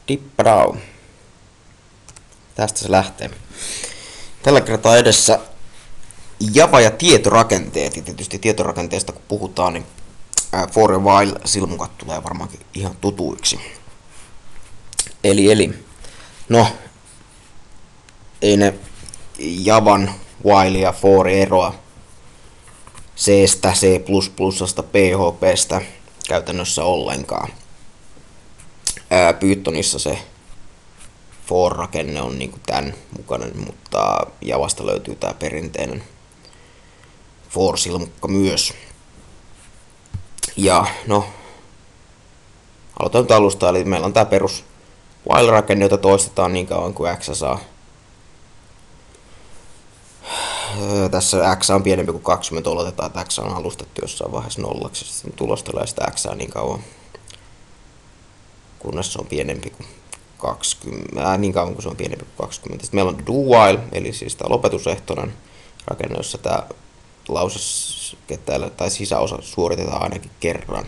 Dippadau. Tästä se lähtee. Tällä kertaa edessä Java ja tietorakenteet. Ja tietysti tietorakenteesta kun puhutaan, niin for a while silmukat tulee varmaankin ihan tutuiksi. No, ei ne Javan while ja for eroa C:stä, C++sta, PHPstä käytännössä ollenkaan. Pythonissa se for-rakenne on niinku tän mukainen, mutta Javasta löytyy tää perinteinen for-silmukka myös. Ja no, aloitan nyt alusta, eli meillä on tää perus while-rakenne, jota toistetaan niin kauan kuin x saa. Tässä x on pienempi kuin 20, oletetaan, että x on alustettu jossain vaiheessa nollaksi. Sitten tulostelee sitä x niin kauan, kunnes se on pienempi kuin 20, niin kauan kuin se on pienempi kuin 20. Sitten meillä on do while, eli siis tämä lopetusehtoinen rakenne, jossa tämä lause tai sisäosa suoritetaan ainakin kerran.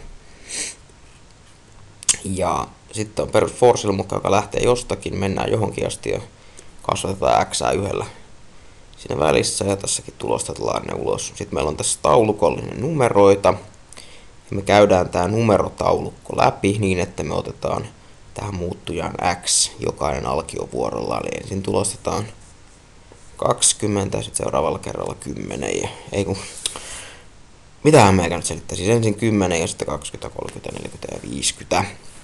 Ja sitten on perus for-silmukka, joka lähtee jostakin, mennään johonkin asti ja kasvatetaan x yhdellä siinä välissä ja tässäkin tulostetaan ne ulos. Sitten meillä on tässä taulukollinen numeroita. Ja me käydään tämä numerotaulukko läpi niin, että me otetaan tähän muuttujaan x jokainen alkiovuorolla. Eli ensin tulostetaan 20 ja sitten seuraavalla kerralla 10. Mitähän meikä nyt selittää? Siis ensin 10 ja sitten 20, 30, 40 ja 50.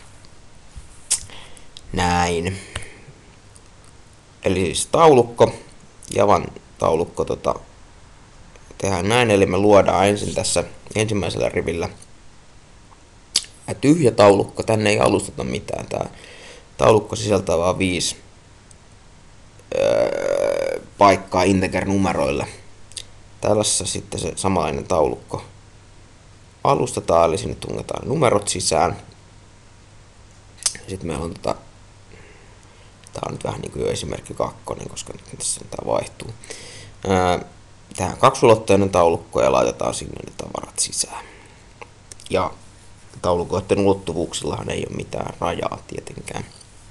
Näin. Eli siis taulukko, Javan taulukko tehdään näin, eli me luodaan ensin tässä ensimmäisellä rivillä tyhjä taulukko, tänne ei alusteta mitään, tämä taulukko sisältää vain 5 paikkaa integer-numeroille. Tällaisessa sitten se samanlainen taulukko alustetaan, eli sinne tungetaan numerot sisään. Sitten meillä on tämä on nyt vähän niin kuin jo esimerkki 2, koska nyt tässä tämä vaihtuu. Tähän kaksulotteinen taulukko ja laitetaan sinne ne tavarat sisään. Ja taulukoiden ulottuvuuksillahan ei ole mitään rajaa tietenkään.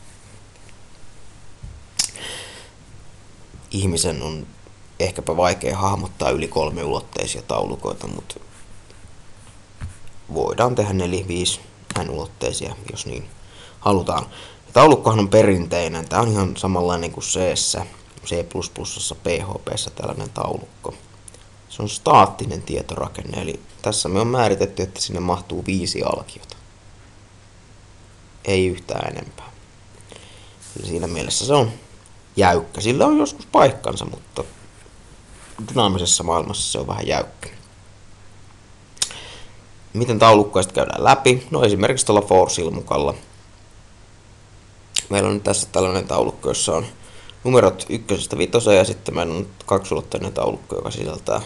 Ihmisen on ehkäpä vaikea hahmottaa yli 3-ulotteisia taulukoita, mutta voidaan tehdä 4-5 n-ulotteisia, jos niin halutaan. Taulukkohan on perinteinen. Tämä on ihan samanlainen kuin C:ssä, C++, PHP:ssä tällainen taulukko. Se on staattinen tietorakenne, eli tässä me on määritetty, että sinne mahtuu 5 alkiota. Ei yhtään enempää. Eli siinä mielessä se on jäykkä. Sillä on joskus paikkansa, mutta dynaamisessa maailmassa se on vähän jäykkä. Miten taulukkoja sitten käydään läpi? No esimerkiksi tuolla for-silmukalla. Meillä on nyt tässä tällainen taulukko, jossa on numerot 1–5 ja sitten meillä on kaksulotteinen taulukko, joka sisältää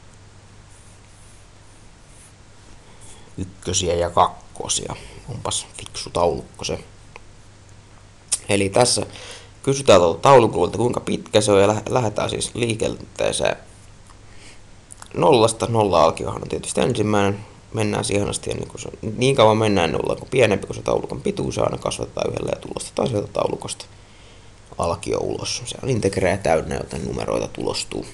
1 ja 2. Onpas fiksu taulukko se. Eli tässä kysytään tuolta taulukolta, kuinka pitkä se on ja lähdetään siis liikenteeseen nollasta. Nolla alkiohan on tietysti ensimmäinen. Mennään siihen asti ennen kuin se on, niin kauan mennään nolla kuin pienempi kuin se taulukon pituus, aina kasvatetaan yhdellä ja tulostetaan sieltä taulukosta alkio ulos. Se on integrejä täynnä, joten numeroita tulostuu.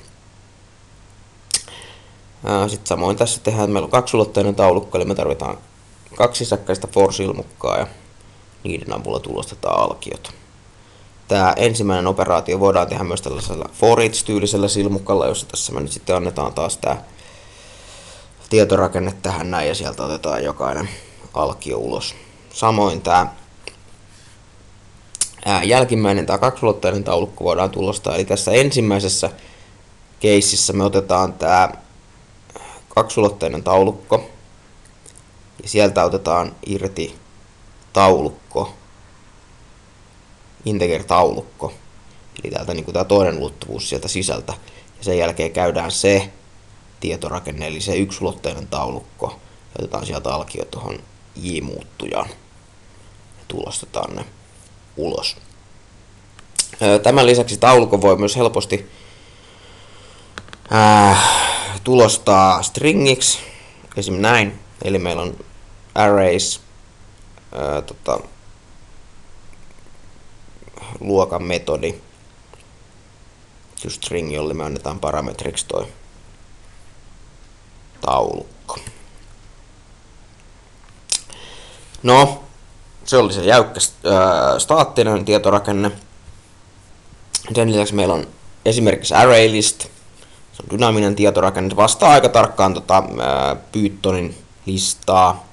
Sitten samoin tässä tehdään, että meillä on kaksulotteinen taulukko, eli me tarvitaan 2 sisäkkäistä for-silmukkaa ja niiden avulla tulostetaan alkiot. Tämä ensimmäinen operaatio voidaan tehdä myös tällaisella for each-tyylisellä silmukalla, jossa tässä me nyt sitten annetaan taas tämä tietorakenne tähän näin ja sieltä otetaan jokainen alkio ulos. Samoin tämä jälkimmäinen, tämä kaksulotteinen taulukko voidaan tulostaa, eli tässä ensimmäisessä keississä me otetaan tämä kaksulotteinen taulukko ja sieltä otetaan irti taulukko, integer-taulukko, eli täältä niin kuin tämä toinen ulottuvuus sieltä sisältä ja sen jälkeen käydään se tietorakenne, eli se yksulotteinen taulukko, ja otetaan sieltä alkio tuohon j-muuttujaan ja tulostetaan ne ulos. Tämän lisäksi taulukko voi myös helposti tulostaa stringiksi, esim. Näin, eli meillä on arrays luokan metodi. String, jolle me annetaan parametriksi toi taulukko. No, se oli se jäykkä staattinen tietorakenne. Sen lisäksi meillä on esimerkiksi ArrayList. Se on dynaaminen tietorakenne. Se vastaa aika tarkkaan Pythonin listaa.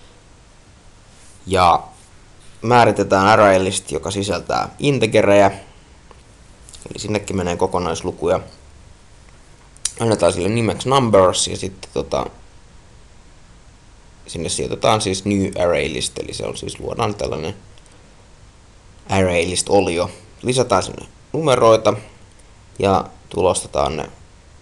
Ja määritetään ArrayList, joka sisältää integerejä. Eli sinnekin menee kokonaislukuja. Annetaan sille nimeksi numbers ja sitten sinne sijoitetaan siis new ArrayList, eli se on siis luodaan tällainen ArrayList-olio. Lisätään sinne numeroita ja tulostetaan ne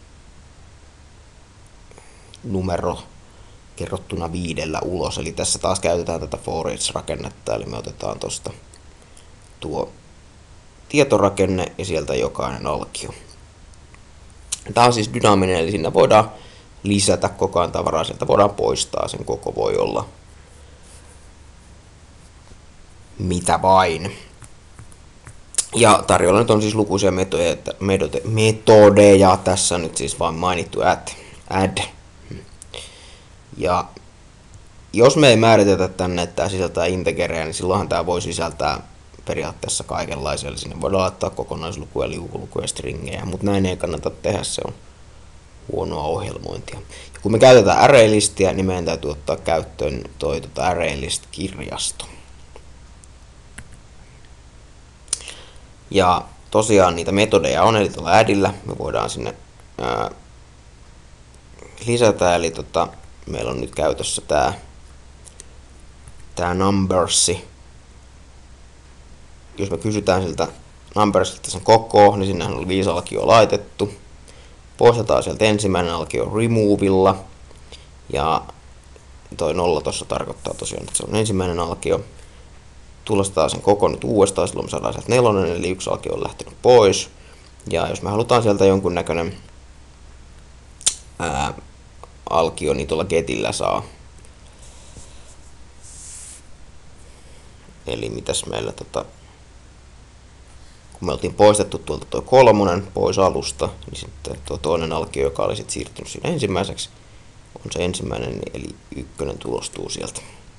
numero kerrottuna 5 ulos. Eli tässä taas käytetään tätä for each-rakennetta, eli me otetaan tuosta tuo tietorakenne ja sieltä jokainen alkio. Tämä on siis dynaaminen, eli siinä voidaan lisätä koko ajan tavaraa, sieltä voidaan poistaa, sen koko voi olla mitä vain. Ja tarjolla nyt on siis lukuisia metodeja, tässä nyt siis vain mainittu add. Ja jos me ei määritetä tänne, että tämä sisältää integerejä, niin silloinhan tämä voi sisältää periaatteessa kaikenlaisia, eli sinne voidaan laittaa kokonaislukuja, liukulukuja, stringejä, mutta näin ei kannata tehdä, se on huonoa ohjelmointia. Ja kun me käytetään ArrayListia, niin meidän täytyy ottaa käyttöön toi ArrayList-kirjasto. Ja tosiaan niitä metodeja on, eli tuolla addillä me voidaan sinne lisätä, eli meillä on nyt käytössä tää numbersi. Jos me kysytään siltä numbersilta sen koko, niin sinnehän oli 5 alkioa laitettu. Poistetaan sieltä ensimmäinen alkio removilla. Ja toi 0 tuossa tarkoittaa tosiaan, että se on ensimmäinen alkio. Tulostetaan sen koko nyt uudestaan, silloin me saadaan sieltä 4, eli 1 alkio on lähtenyt pois. Ja jos me halutaan sieltä jonkunnäköinen alkio, niin tuolla getillä saa. Eli mitäs meillä kun me oltiin poistettu tuolta tuo 3 pois alusta, niin sitten tuo toinen alkio, joka oli sitten siirtynyt siinä ensimmäiseksi, on se ensimmäinen, eli 1 tulostuu sieltä.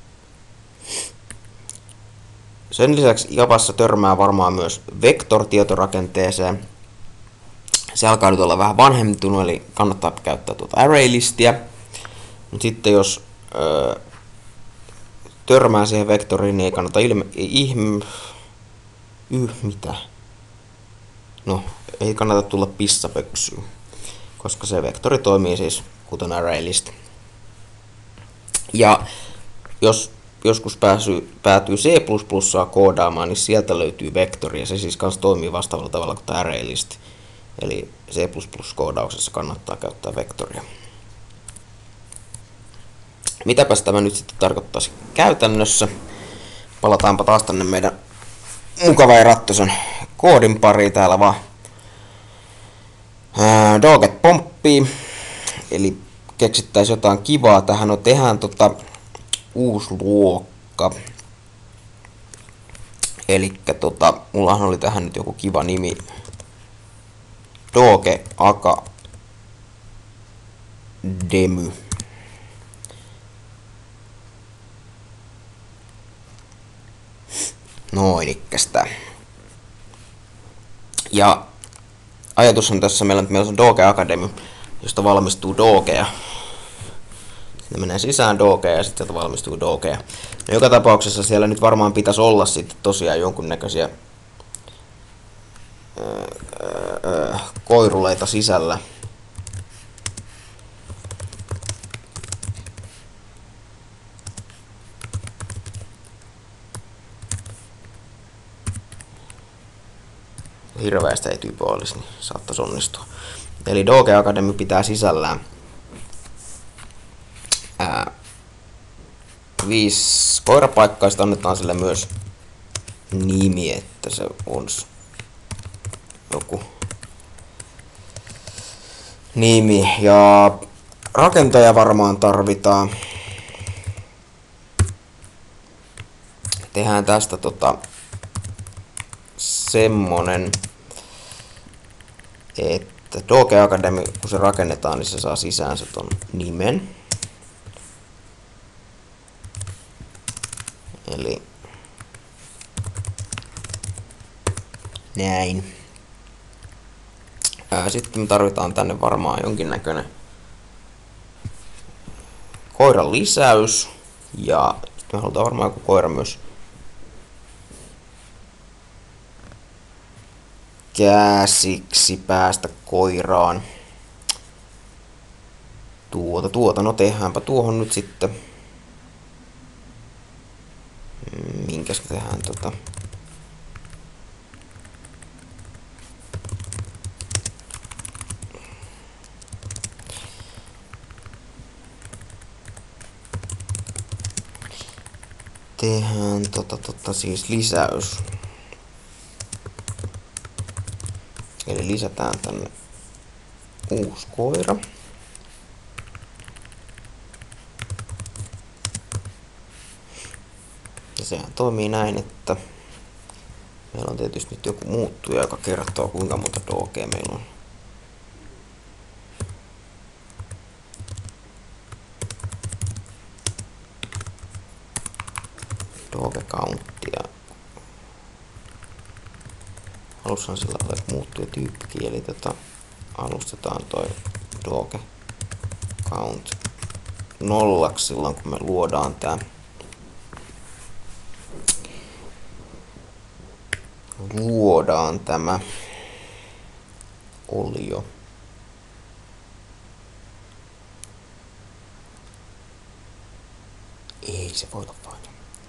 Sen lisäksi Javassa törmää varmaan myös vektortietorakenteeseen. Se alkaa nyt olla vähän vanhentunut, eli kannattaa käyttää tuota ArrayListia. Mutta sitten jos törmää siihen vektoriin, niin ei kannata mitä? No, ei kannata tulla pissapöksyyn, koska se vektori toimii siis kuten ArrayList. Ja jos joskus päätyy C++ koodaamaan, niin sieltä löytyy vektori, ja se siis kanssa toimii vastaavalla tavalla kuin tämä ArrayList. Eli C++ koodauksessa kannattaa käyttää vektoria. Mitäpäs tämä nyt sitten tarkoittaisi käytännössä? Palataanpa taas tänne meidän mukava ja rattosen koodin pariin täällä vaan. Doget pomppii. Eli keksittäisiin jotain kivaa tähän. No tehdään uusi luokka. Elikkä mullahan oli tähän nyt joku kiva nimi. Doge Academy. Noin ikkästä. Ja ajatus on tässä, meillä on Doge Academy, josta valmistuu Dogeja. Sinne menee sisään Dogeja ja sitten sieltä valmistuu Dogeja. No joka tapauksessa siellä nyt varmaan pitäisi olla sitten tosiaan jonkunnäköisiä koiruleita sisällä. Hirveästä ei typo olisi, niin saattaisi onnistua. Eli Doge Academy pitää sisällään 5 koirapaikkaa, sitten annetaan sille myös nimi, että se on joku nimi. Ja rakentaja varmaan tarvitaan. Tehdään tästä C++ semmonen, että Doge Academy, kun se rakennetaan, niin se saa sisäänsä ton nimen. Eli näin. Sitten me tarvitaan tänne varmaan jonkinnäköinen koiran lisäys. Ja sitten me halutaan varmaan joku koira myös käsiksi päästä koiraan. No tehdäänpä tuohon nyt sitten. Minkäs tehdään siis lisäys. Eli lisätään tänne uusi koira. Ja sehän toimii näin, että meillä on tietysti nyt joku muuttuja, joka kertoo kuinka monta Dogea meillä on. Doge countia. Alussa on sillä lailla, että muuttuu tyyppikin, eli alustetaan toi Doge count nollaksi silloin, kun me luodaan tämä olio. Ei se voi olla vain.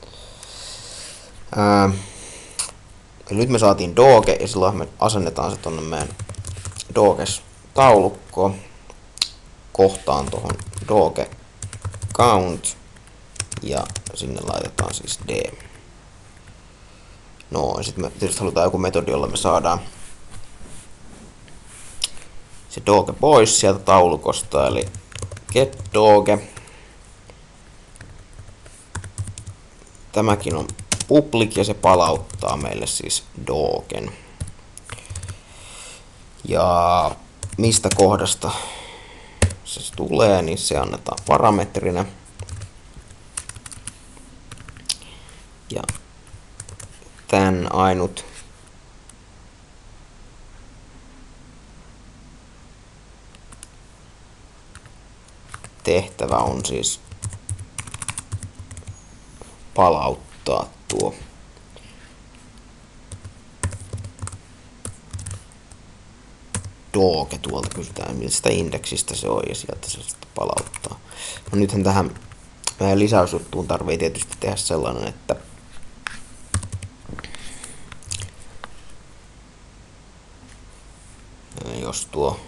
Eli nyt me saatiin Doge ja silloin me asennetaan se tonne meidän Doges-taulukkoon. Kohtaan tuohon Doge count ja sinne laitetaan siis D. No, sitten me tietysti halutaan joku metodi, jolla me saadaan se Doge pois sieltä taulukosta, eli get Doge. Tämäkin on public ja se palauttaa meille siis Dogen. Ja mistä kohdasta se tulee, niin se annetaan parametrina. Ja tän ainut tehtävä on siis palauttaa tuo Doge tuolta, kysytään mistä indeksistä se on ja sieltä se sitten palauttaa. No nythän tähän meidän lisäysjuttuun tarvii tietysti tehdä sellainen, että jos tuo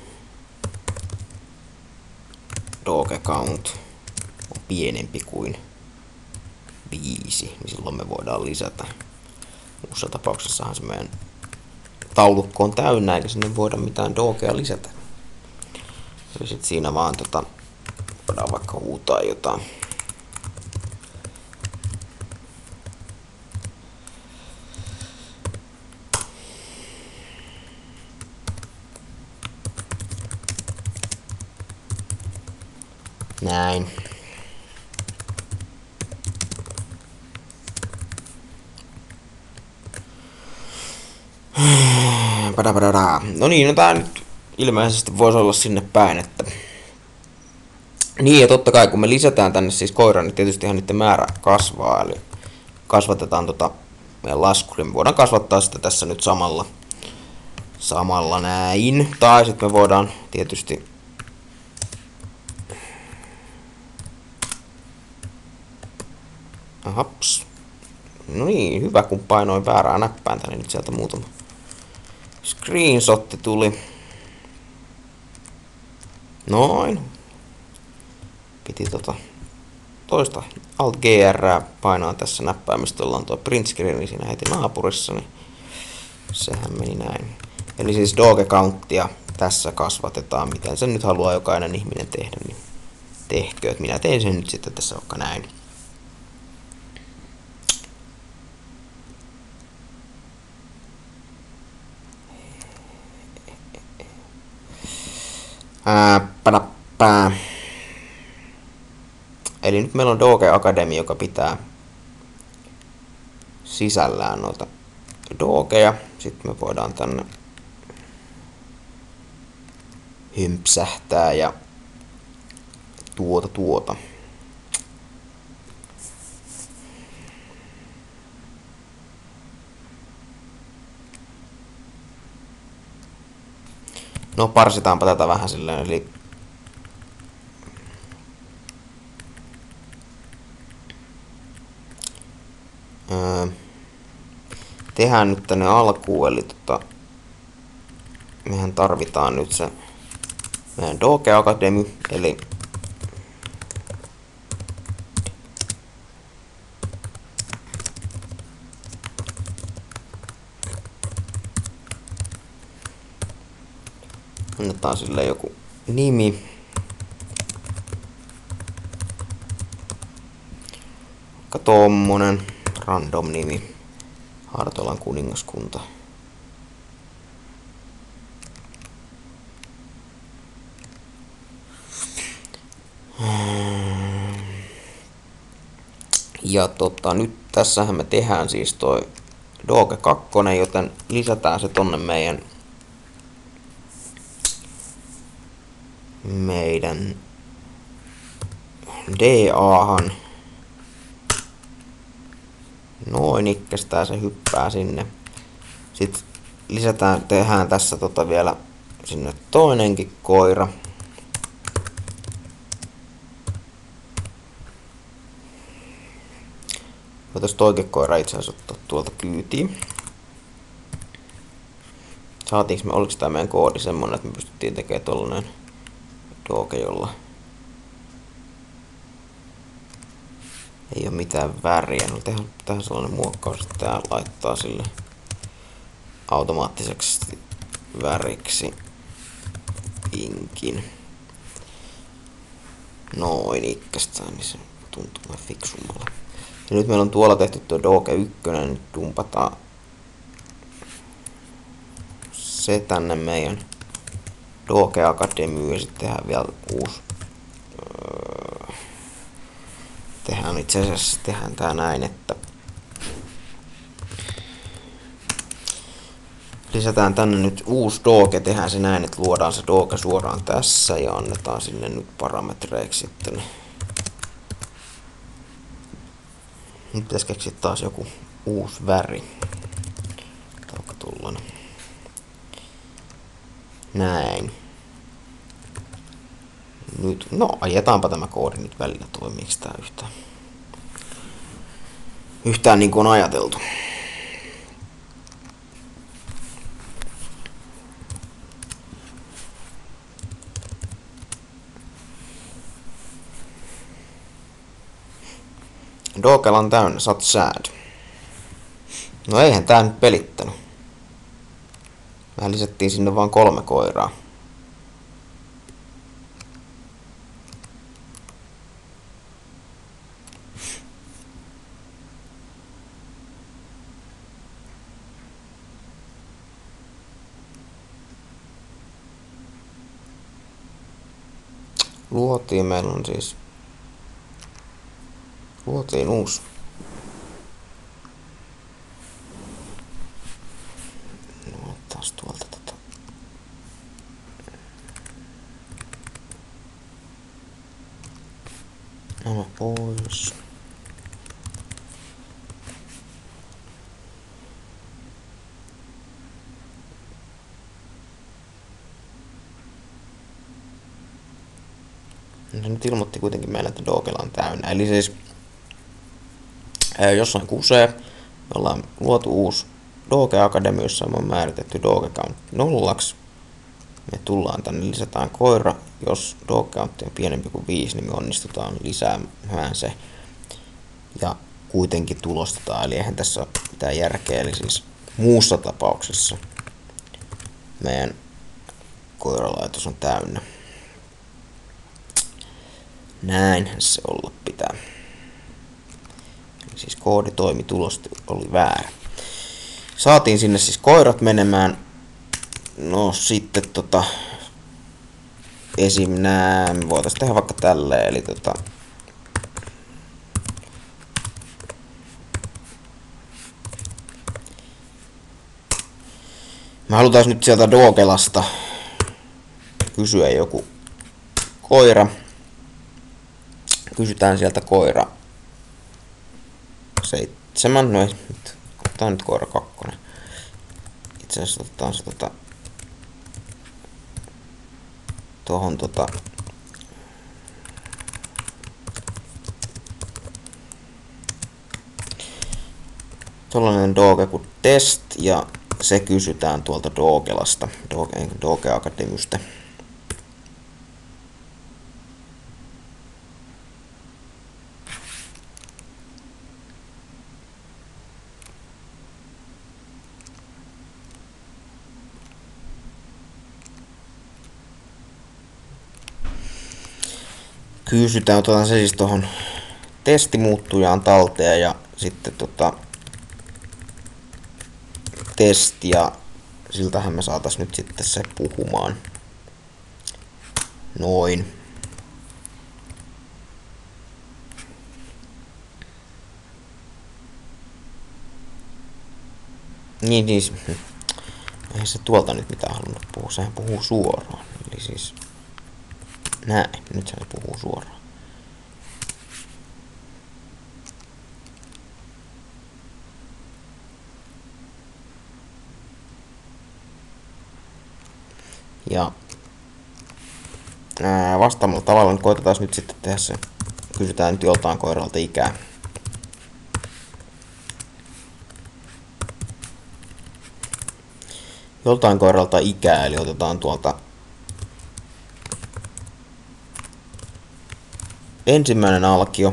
Doge count on pienempi kuin 5, niin silloin me voidaan lisätä. Muussa tapauksessahan se meidän taulukko on täynnä, eikä sinne voida mitään Dogea lisätä. Eli sit siinä vaan voidaan vaikka huutaa jotain. Näin. No niin, no tää nyt ilmeisesti voisi olla sinne päin, että niin ja totta kai kun me lisätään tänne siis koira, niin tietystihan niiden määrä kasvaa, eli kasvatetaan meidän laskuria. Me voidaan kasvattaa sitä tässä nyt samalla näin, tai sitten me voidaan tietysti haps. No niin, hyvä kun painoin väärää näppäintä, niin nyt sieltä muutama screenshotti tuli. Noin. Piti toista Alt GR painaa tässä näppäimistä, ollaan tuo print screen siinä heti naapurissa, niin sehän meni näin. Eli siis Doge countia tässä kasvatetaan, miten sen nyt haluaa jokainen ihminen tehdä, niin tehkööt. Minä teen sen nyt sitten tässä vaikka näin. Päläppää. Eli nyt meillä on Doge Academy, joka pitää sisällään noita dogeja. Sitten me voidaan tänne hympsähtää ja tuota. No parsitaanpa tätä vähän silleen, eli tehdään nyt tänne alkuun, eli mehän tarvitaan nyt se meidän Doge Academy, eli annetaan sille joku nimi. Vaikka tommonen random nimi. Hartolan kuningaskunta. Ja nyt tässähän me tehdään siis toi Doge 2, joten lisätään se tonne meidän DAhan. Noin ikkästään se hyppää sinne. Sitten tehdään tässä vielä sinne toinenkin koira. Voitaisiin toikin koira itse asiassa ottaa tuolta kyytiin. Oliko tämä meidän koodi semmonen, että me pystyttiin tekemään tollanen Doge, jolla ei ole mitään väriä. No tehdään sellainen muokkaus, että tää laittaa sille automaattiseksi väriksi pinkin. Noin ikkästään, niin se tuntuu vähän fiksummalle. Ja nyt meillä on tuolla tehty tuo Doge 1, niin nyt dumpataan se tänne meidän Doge Academy ja sitten tehdään vielä uusi. Tehdään tää näin, että lisätään tänne nyt uusi Doge, tehdään se näin, että luodaan se Doge suoraan tässä ja annetaan sinne nyt parametreiksi sitten. Nyt pitäisi keksiä taas joku uusi väri. Vaikka tullainen. Näin. Nyt, no ajetaanpa tämä koodi nyt välillä, toimiiko tää yhtään niin kuin on ajateltu. Dogella on täynnä, sä oot sad. No eihän tää nyt pelittänyt. Mehän lisättiin sinne vaan 3 koiraa. Luotiin uusi. No, taas tuolta nämä pois. Se nyt ilmoitti kuitenkin meille, että Dogella on täynnä. Eli siis jossain kusee, me ollaan luotu uusi Doge Academy, jossa on määritetty Doge Count 0. Me tullaan tänne, lisätään koira. Jos Doge Count on pienempi kuin 5, niin me onnistutaan lisäämään se. Ja kuitenkin tulostetaan, eli eihän tässä ole mitään järkeä. Eli siis muussa tapauksessa meidän koiralaitos on täynnä. Näinhän se olla pitää. Eli siis koodi toimi, tulos oli väärä. Saatiin sinne siis koirat menemään. No sitten esim. Nää, me voitais tehdä vaikka tälleen, eli me halutaan nyt sieltä Dogelasta kysyä joku koira. Kysytään sieltä koira 7, no ei, otetaan nyt koira 2. Itse asiassa otetaan se tohon tollanen doge kuin test ja se kysytään tuolta Dogelasta, Doge Academystä. Kysytään, otetaan se siis tuohon testimuuttujaan talteen ja sitten testi ja siltähän me saatais nyt sitten se puhumaan. Noin. Niin, eihän se tuolta nyt mitään halunnut puhua, sehän puhuu suoraan. Eli siis näin, nyt se puhuu suoraan. Ja vastaamalla tavalla nyt koitetaan nyt sitten tehdä se. Kysytään nyt joltain koiralta ikää. Joltain koiralta ikää, eli otetaan tuolta ensimmäinen alkio.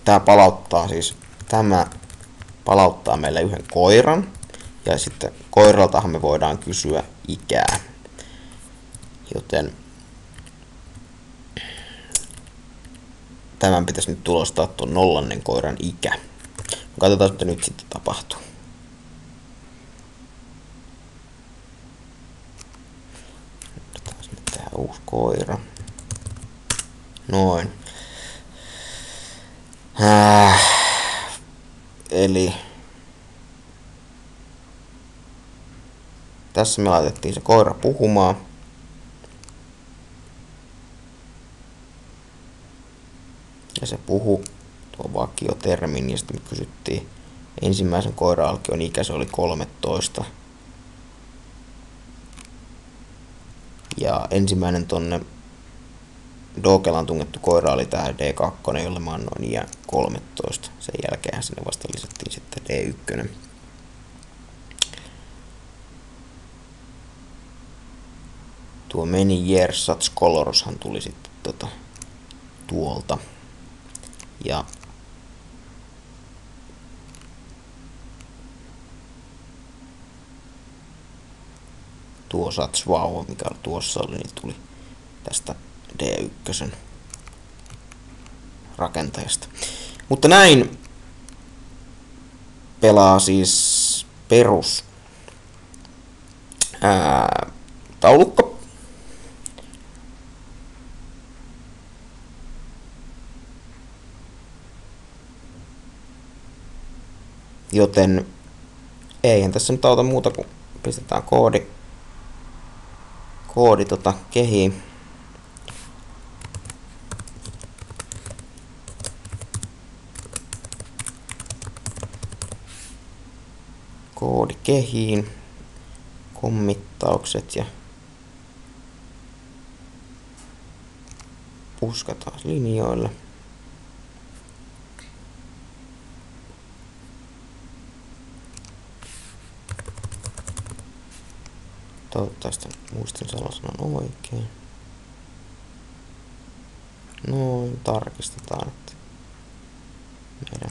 Tämä palauttaa meille yhden koiran. Ja sitten koiraltahan me voidaan kysyä ikää. Joten tämän pitäisi nyt tulostaa tuon 0. koiran ikä. Katsotaan, mitä nyt sitten tapahtuu. Nyt tehdään uusi koira. Noin. Eli tässä me laitettiin se koira puhumaan. Ja se puhu tuo vakiotermin, ja sitten me kysyttiin ensimmäisen koira-alkion ikä, se oli 13. Ja ensimmäinen tonne Dogelaan tungettu koira oli tää D2, jolle mä annoin iän 13. Sen jälkeen sinne vasta lisättiin sitten D1. Tuo many years such colorshan tuli sitten tuolta. Ja tuo such wow, mikä tuossa oli, niin tuli tästä D1 rakentajasta. Mutta näin pelaa siis perus taulukko. Joten eihän tässä nyt auta muuta kuin pistetään koodi kehiin. Koodi kehiin, kommittaukset ja puskataan linjoille. Toivottavasti muistin salasanan oikein. Noin, tarkistetaan, että meidän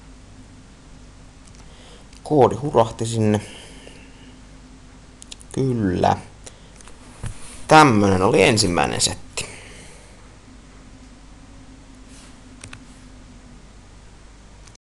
koodi hurahti sinne. Kyllä. Tämmönen oli ensimmäinen setti.